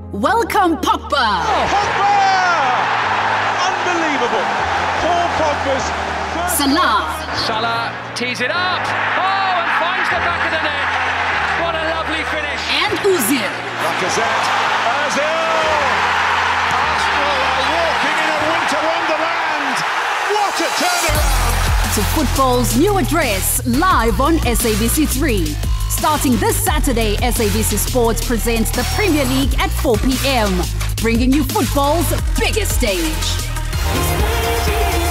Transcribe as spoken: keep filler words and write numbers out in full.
Welcome, Pogba! Oh, Pogba! Unbelievable! Paul Pogba's first... Salah! Salah tees it up! Oh, and finds the back of the net! What a lovely finish! And Ozil! Lacazette! Ozil! Arsenal are walking in a winter wonderland! What a turnaround! To football's new address, live on S A B C three. Starting this Saturday, S A B C Sports presents the Premier League at four p m, bringing you football's biggest stage.